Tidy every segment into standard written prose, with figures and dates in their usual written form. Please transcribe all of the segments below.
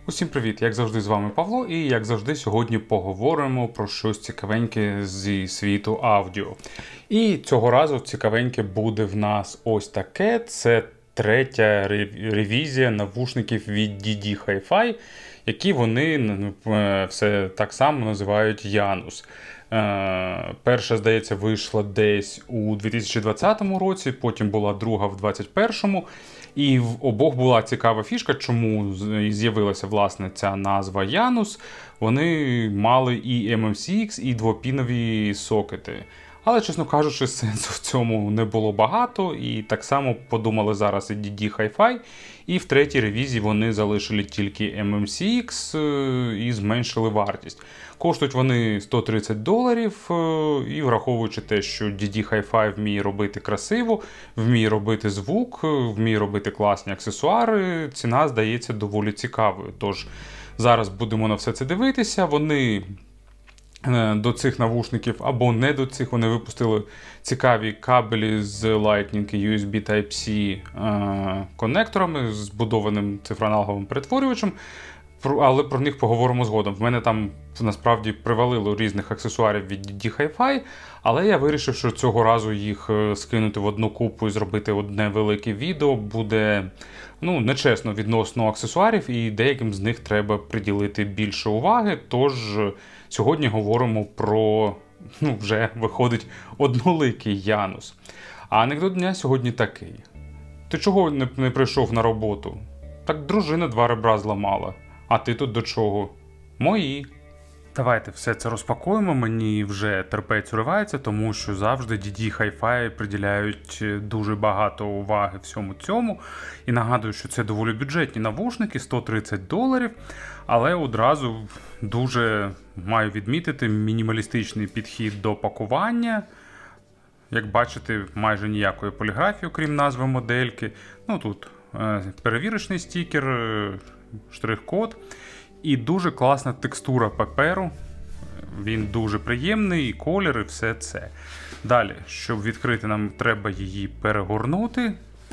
Усім привіт! Як завжди, з вами Павло, і як завжди, сьогодні поговоримо про щось цікавеньке зі світу аудіо. І цього разу цікавеньке буде в нас ось таке. Це третя ревізія навушників від DD Hi-Fi, які вони все так само називають Janus. Перша, здається, вийшла десь у 2020 році, потім була друга в 2021. І в обох була цікава фішка, чому з'явилася, власне, ця назва Janus. Вони мали і MMCX, і двопінові сокети. Але, чесно кажучи, сенсу в цьому не було багато, і так само подумали зараз і DD Hi-Fi. І в третій ревізії вони залишили тільки MMCX і зменшили вартість. Коштують вони $130, і враховуючи те, що DD Hi-Fi вміє робити красиво, вміє робити звук, вміє робити класні аксесуари, ціна здається доволі цікавою. Тож зараз будемо на все це дивитися. Вони до цих навушників або не до цих, вони випустили цікаві кабелі з Lightning і USB Type-C конекторами, з збудованим цифроаналоговим перетворювачем, але про них поговоримо згодом. В мене там насправді привалило різних аксесуарів від DD Hi-Fi, але я вирішив, що цього разу їх скинути в одну купу і зробити одне велике відео буде нечесно відносно аксесуарів, і деяким з них треба приділити більше уваги. Тож сьогодні говоримо про, вже виходить, одноликий Janus. А анекдот дня сьогодні такий. Ти чого не прийшов на роботу? Так дружина 2 ребра зламала. А ти тут до чого? Мої. Давайте все це розпакуємо, мені вже терпець уривається, тому що завжди DD Hi-Fi приділяють дуже багато уваги всьому цьому. І нагадую, що це доволі бюджетні навушники, $130, але одразу дуже маю відмітити мінімалістичний підхід до пакування. Як бачите, майже ніякої поліграфії, окрім назви модельки. Тут перевірочний стікер, штрих-код. І дуже класна текстура паперу, він дуже приємний, і колір, і все це. Далі, щоб відкрити, нам треба її перегорнути.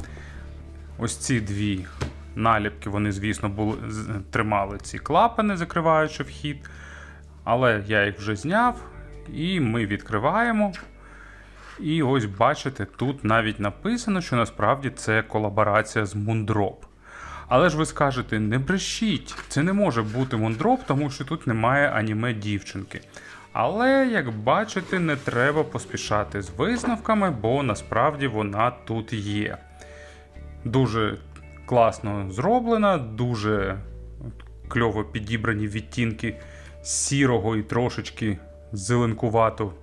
Ось ці дві наліпки, вони, звісно, тримали ці клапани, закриваючи вхід. Але я їх вже зняв, і ми відкриваємо. І ось бачите, тут навіть написано, що насправді це колаборація з Moondrop. Але ж ви скажете, не брешіть, це не може бути Moondrop, тому що тут немає аніме дівчинки. Але, як бачите, не треба поспішати з висновками, бо насправді вона тут є. Дуже класно зроблена, дуже кльово підібрані відтінки сірого і трошечки зеленкувато,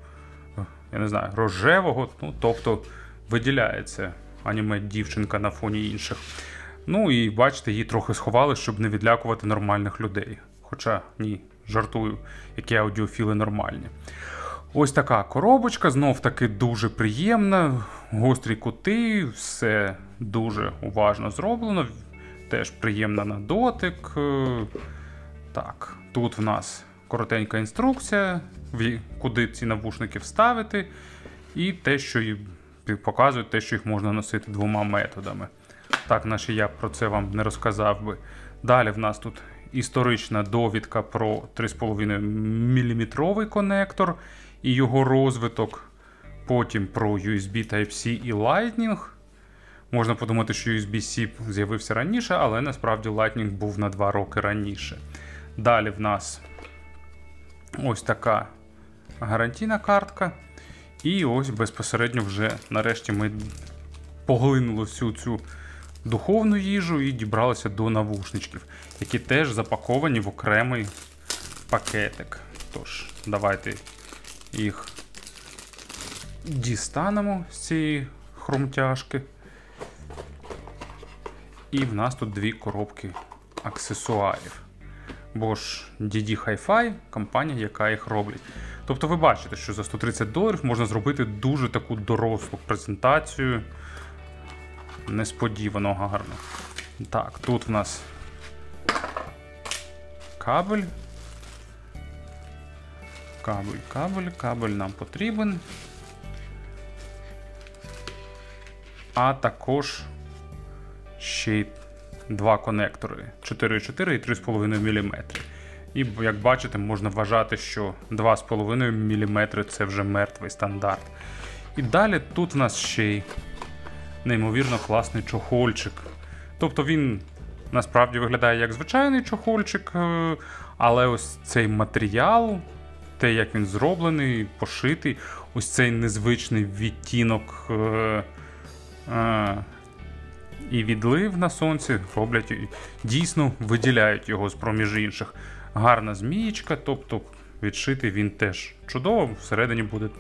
рожевого, тобто виділяється аніме дівчинка на фоні інших. І бачите, її трохи сховали, щоб не відлякувати нормальних людей. Хоча, ні, жартую, які аудіофіли нормальні. Ось така коробочка, знов-таки дуже приємна, гострі кути, все дуже уважно зроблено, теж приємна на дотик. Так, тут в нас коротенька інструкція, куди ці навушники вставити, і те, що показують, те, що їх можна носити 2 методами. Так, наче я про це вам не розказав би. Далі в нас тут історична довідка про 3,5 мм конектор і його розвиток. Потім про USB Type-C і Lightning. Можна подумати, що USB-C з'явився раніше, але насправді Lightning був на 2 роки раніше. Далі в нас ось така гарантійна картка. І ось безпосередньо вже нарешті ми поглинули всю цю духовну їжу і дібралися до навушничків, які теж запаковані в окремий пакетик. Тож, давайте їх дістанемо з цієї хрумтяжки. І в нас тут 2 коробки аксесуарів. Бо ж DD Hi-Fi – компанія, яка їх робить. Тобто ви бачите, що за $130 можна зробити дуже таку дорослу презентацію. Несподівано гарно. Так, тут в нас кабель. Кабель нам потрібен. А також ще й два конектори 4,4 і 3,5 мм. І, як бачите, можна вважати, що 2,5 мм це вже мертвий стандарт. І далі тут в нас ще й неймовірно класний чохольчик. Тобто він насправді виглядає як звичайний чохольчик, але ось цей матеріал, те, як він зроблений, пошитий, ось цей незвичний відтінок і відлив на сонці роблять, дійсно виділяють його з-поміж інших. Гарна змієчка, тобто відшитий він теж чудово, всередині буде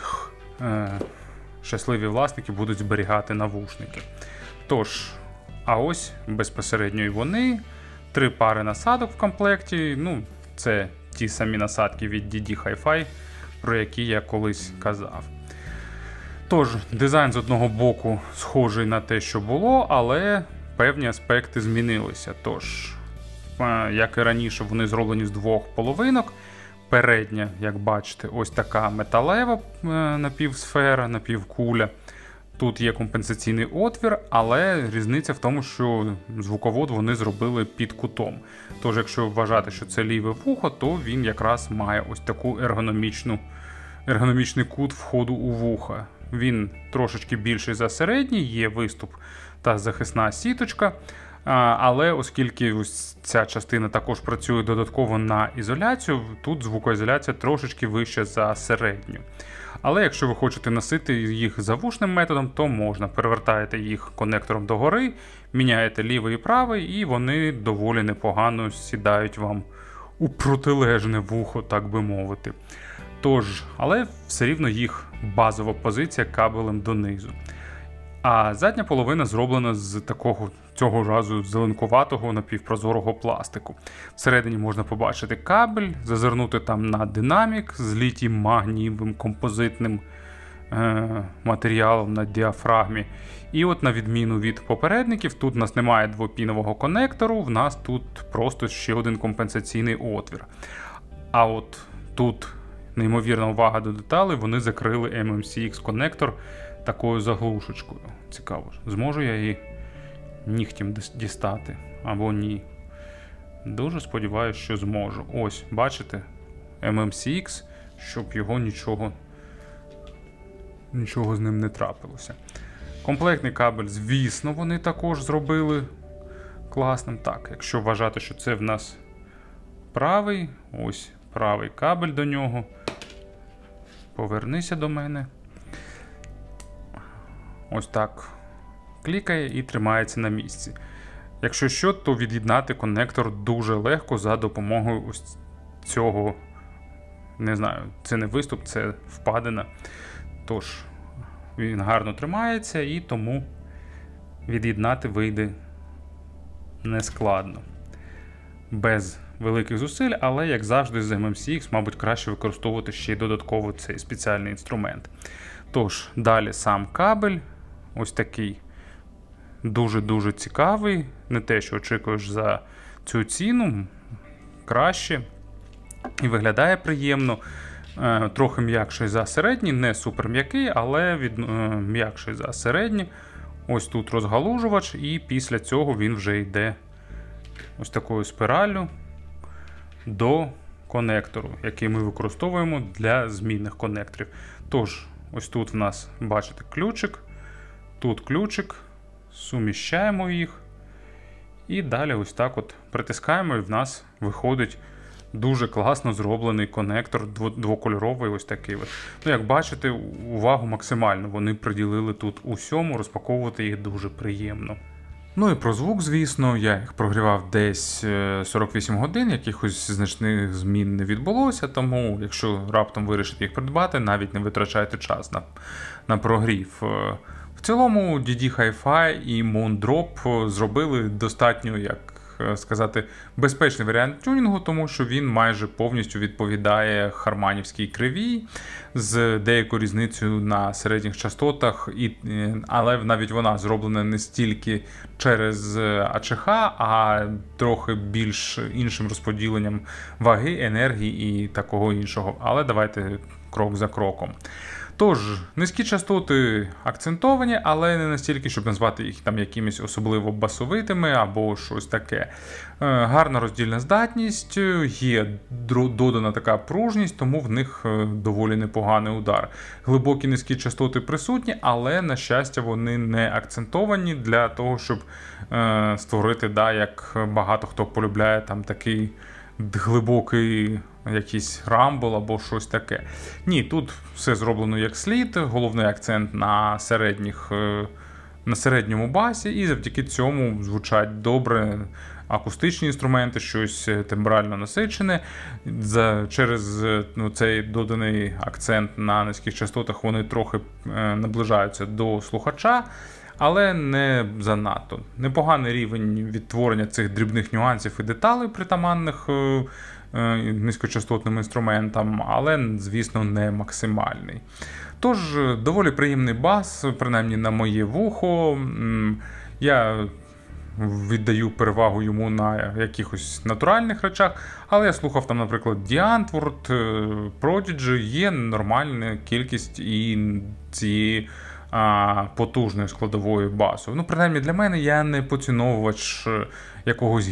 щасливі власники будуть зберігати навушники. Тож, а ось безпосередньо і вони, 3 пари насадок в комплекті, ну, це ті самі насадки від DD Hi-Fi, про які я колись казав. Тож, дизайн з одного боку схожий на те, що було, але певні аспекти змінилися. Тож, як і раніше, вони зроблені з 2 половинок. Передня, як бачите, ось така металева напівсфера, напівкуля. Тут є компенсаційний отвір, але різниця в тому, що звуковод вони зробили під кутом. Тож, якщо вважати, що це ліве вухо, то він якраз має ось таку ергономічний кут входу у вуха. Він трошечки більший за середній, є виступ та захисна сіточка. Але оскільки ось ця частина також працює додатково на ізоляцію, тут звукоізоляція трошечки вища за середню. Але якщо ви хочете носити їх завушним методом, то можна. Перевертаєте їх конектором догори, міняєте лівий і правий, і вони доволі непогано сідають вам у протилежне вухо, так би мовити. Тож, але все рівно їх базова позиція кабелем донизу. А задня половина зроблена з такого цього разу зеленкуватого напівпрозорого пластику. Всередині можна побачити кабель, зазирнути там на динамік з літій-магнієвим композитним матеріалом на діафрагмі. І от на відміну від попередників, тут у нас немає двопінового конектору, в нас тут просто ще один компенсаційний отвір. А от тут неймовірна увага до деталей, вони закрили MMCX конектор такою заглушечкою. Цікаво, зможу я її нігтем дістати або ні. Дуже сподіваюся, що зможу. Ось, бачите, MMCX, щоб його нічого з ним не трапилося. Комплектний кабель, звісно, вони також зробили класним. Так, якщо вважати, що це в нас правий, ось правий кабель до нього. Повернися до мене. Ось так клікає і тримається на місці. Якщо що, то від'єднати конектор дуже легко за допомогою ось цього, не знаю, це не виступ, це впадина. Тож, він гарно тримається і тому від'єднати вийде нескладно. Без великих зусиль, але, як завжди, з MMCX, мабуть, краще використовувати ще й додатково цей спеціальний інструмент. Тож, далі сам кабель, ось такий дуже-дуже цікавий, не те, що очікуєш за цю ціну, краще і виглядає приємно, трохи м'якший за середній, не супер м'який, але м'якший за середній. Ось тут розгалужувач, і після цього він вже йде ось такою спіраллю до конектору, який ми використовуємо для змінних конекторів. Тож, ось тут в нас, бачите, ключик, тут ключик, суміщаємо їх і далі ось так от притискаємо, і в нас виходить дуже класно зроблений конектор двокольоровий, ось такий. Ну, як бачите, увагу максимально вони приділили тут усьому, розпаковувати їх дуже приємно. Ну і про звук, звісно, я їх прогрівав десь 48 годин, якихось значних змін не відбулося, тому якщо раптом вирішите їх придбати, навіть не витрачайте час на прогрів. В цілому DD Hi-Fi і Moondrop зробили достатньо, як сказати, безпечний варіант тюнінгу, тому що він майже повністю відповідає харманівській кривій з деякою різницею на середніх частотах, але навіть вона зроблена не стільки через АЧХ, а трохи більш іншим розподіленням ваги, енергії і такого іншого. Але давайте крок за кроком. Тож, низькі частоти акцентовані, але не настільки, щоб назвати їх там якимись особливо басовитими або щось таке. Гарна роздільна здатність, є додана така пружність, тому в них доволі непоганий удар. Глибокі низькі частоти присутні, але, на щастя, вони не акцентовані для того, щоб створити, як багато хто полюбляє, там такий глибокий якийсь рамбл або щось таке. Ні, тут все зроблено як слід, головний акцент на середньому басі, і завдяки цьому звучать добре акустичні інструменти, щось тембрально насичене. Через цей доданий акцент на низьких частотах вони трохи наближаються до слухача, але не занадто. Непоганий рівень відтворення цих дрібних нюансів і деталей, притаманних низькочастотним інструментам, але, звісно, не максимальний. Тож, доволі приємний бас, принаймні на моє вухо. Я віддаю перевагу йому на якихось натуральних речах, але я слухав там, наприклад, The Antwoord, Prodigy, є нормальна кількість і цієї потужної складової басу. Принаймні для мене, я не поціновувач якогось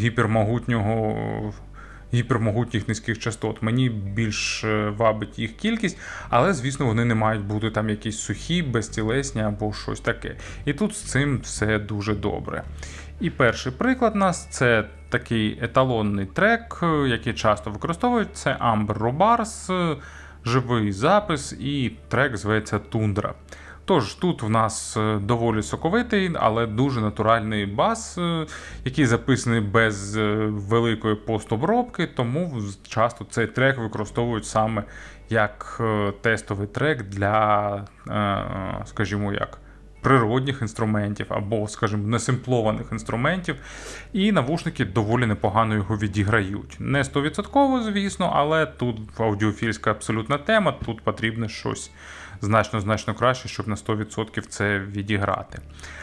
гіпермогутніх низьких частот. Мені більш вабить їх кількість, але, звісно, вони не мають бути там якісь сухі, безтілесні або щось таке. І тут з цим все дуже добре. І перший приклад у нас – це такий еталонний трек, який часто використовують. Це Amber Robards, живий запис, і трек зветься Тундра. Тож, тут в нас доволі соковитий, але дуже натуральний бас, який записаний без великої постобробки, тому часто цей трек використовують саме як тестовий трек для, скажімо, природних інструментів або, скажімо, несимплованих інструментів, і навушники доволі непогано його відіграють. Не 100%, звісно, але тут аудіофільська абсолютна тема, тут потрібно щось значно краще, щоб на 100% це відіграти.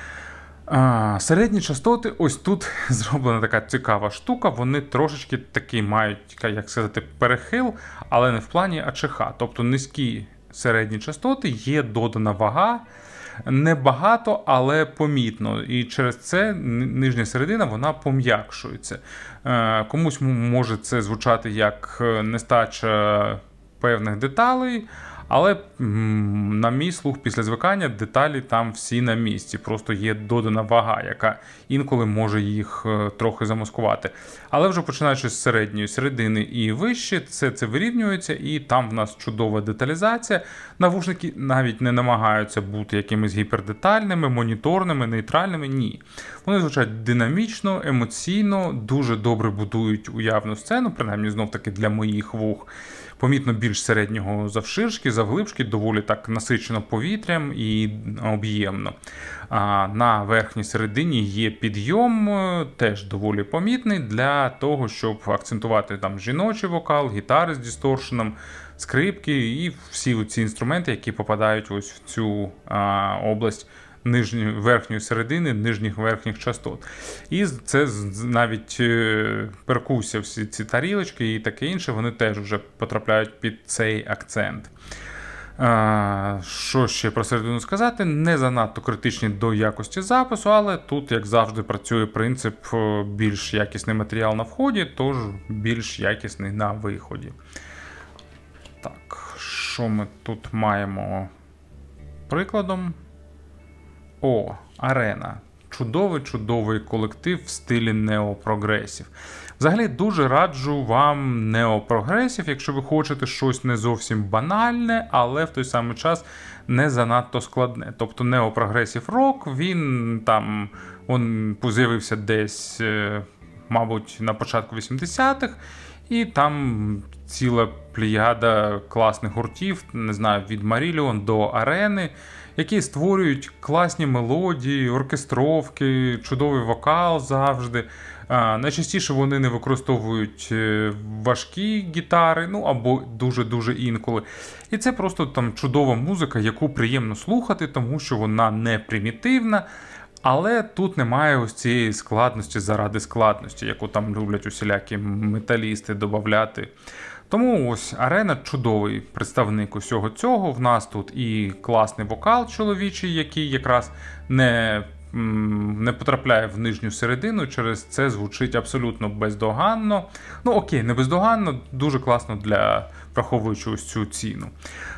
Середні частоти, ось тут зроблена така цікава штука, вони трошечки такий мають, як сказати, перехил, але не в плані АЧХ. Тобто низькі середні частоти, є додана вага, небагато, але помітно. І через це нижня середина, вона пом'якшується. Комусь може це звучати як нестача певних деталей, але на мій слух після звикання деталі там всі на місці. Просто є додана вага, яка інколи може їх трохи замаскувати. Але вже починаючи з середньої середини і вище, це вирівнюється, і там в нас чудова деталізація. Навушники навіть не намагаються бути якимись гіпердетальними, моніторними, нейтральними. Ні. Вони звучать динамічно, емоційно, дуже добре будують уявну сцену, принаймні знов-таки для моїх вух. Помітно більш середнього завширшки, завглибшки, доволі так насичено повітрям і об'ємно. На верхній середині є підйом, теж доволі помітний, для того, щоб акцентувати там жіночий вокал, гітари з дисторшеном, скрипки і всі ці інструменти, які попадають ось в цю область верхньої середини, нижніх верхніх частот. І це навіть перкусія, всі ці тарілочки і таке інше, вони теж вже потрапляють під цей акцент. Що ще про середину сказати? Не занадто критичні до якості запису, але тут, як завжди, працює принцип більш якісний матеріал на вході, тож більш якісний на виході. Так, що ми тут маємо прикладом? Арена. Чудовий колектив в стилі неопрогресів. Взагалі, дуже раджу вам неопрогресів, якщо ви хочете щось не зовсім банальне, але в той самий час не занадто складне. Тобто неопрогресів рок, він з'явився десь, мабуть, на початку 80-х, і там ціла плеяда класних гуртів, не знаю, від Marillion до Арени, які створюють класні мелодії, оркестровки, чудовий вокал завжди. Найчастіше вони не використовують важкі гітари, або дуже-дуже інколи. І це просто там чудова музика, яку приємно слухати, тому що вона не примітивна, але тут немає ось цієї складності заради складності, яку там люблять усілякі металісти додавати. Тому ось Арена чудовий представник усього цього. В нас тут і класний вокал чоловічий, який якраз не потрапляє в нижню середину, через це звучить абсолютно бездоганно. Ну окей, не бездоганно, дуже класно враховуючи ось цю ціну.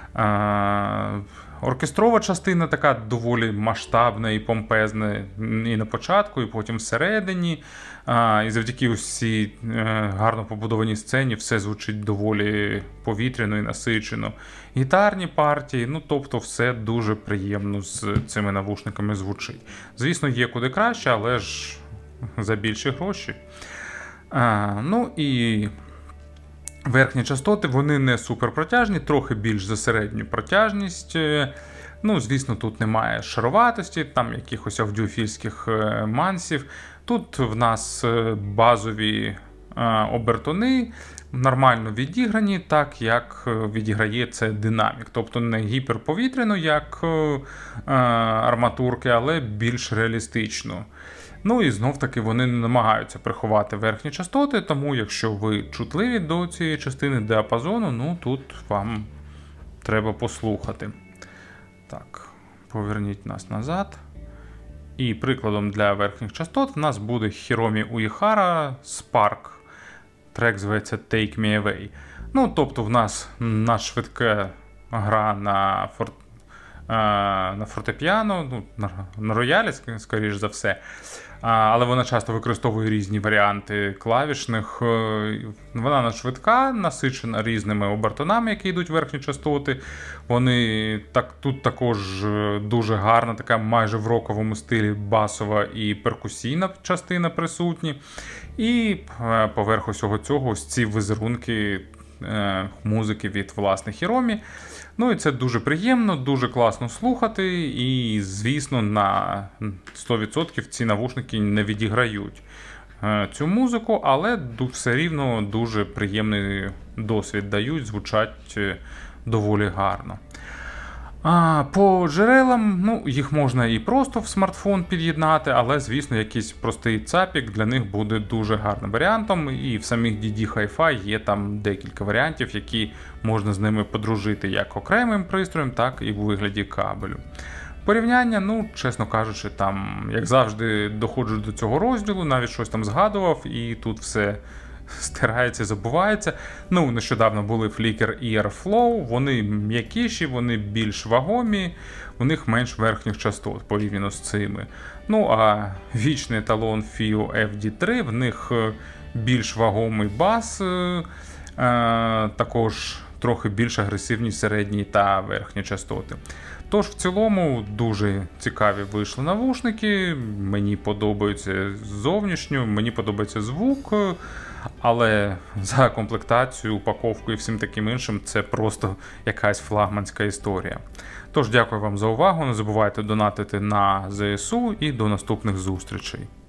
Оркестрова частина така доволі масштабна і помпезна і на початку, і потім всередині. І завдяки усій гарно побудованій сцені все звучить доволі повітряно і насичено. Гітарні партії, ну тобто все дуже приємно з цими навушниками звучить. Звісно, є куди краще, але ж за більші гроші. Ну і верхні частоти, вони не суперпротяжні, трохи більш за середню протяжність. Ну, звісно, тут немає шароватості, там якихось аудіофільських мансів. Тут в нас базові обертони, нормально відіграні, так як відіграє це динамік. Тобто не гіперповітряно, як арматурки, але більш реалістично. Ну і знов-таки вони не намагаються приховати верхні частоти, тому якщо ви чутливі до цієї частини діапазону, ну тут вам треба послухати. Так, поверніть нас назад. І прикладом для верхніх частот в нас буде Hiromi Uehara Spark. Трек зветься Take Me Away. Ну, тобто в нас швидка гра на фортепіано, ну, на роялі, скоріш за все. Але вона часто використовує різні варіанти клавішних. Вона швидка, насичена різними обертонами, які йдуть в верхні частоти. Вони тут також дуже гарна, така майже в роковому стилі басова і перкусійна частина присутні. І поверх усього цього ось ці візерунки музики від власних Hiromi. Ну і це дуже приємно, дуже класно слухати, і, звісно, на 100% ці навушники не відіграють цю музику, але все рівно дуже приємний досвід дають, звучать доволі гарно. По джерелам, ну, їх можна і просто в смартфон під'єднати, але, звісно, якийсь простий цапік для них буде дуже гарним варіантом. І в самих DD Hi-Fi є там декілька варіантів, які можна з ними подружити як окремим пристроєм, так і в вигляді кабелю. Порівняння, ну, чесно кажучи, там, як завжди, доходжу до цього розділу, навіть щось там згадував, і тут все стирається, забувається. Ну, нещодавно були Flicker і Airflow, вони м'якіші, вони більш вагомі, у них менш верхніх частот порівняно з цими. Ну, а вічний еталон FiiO FD3, в них більш вагомий бас, також трохи більш агресивні середні та верхні частоти. Тож, в цілому, дуже цікаві вийшли навушники, мені подобається зовнішньо, мені подобається звук, але за комплектацію, упаковку і всім таким іншим це просто якась флагманська історія. Тож, дякую вам за увагу, не забувайте донатити на ЗСУ і до наступних зустрічей.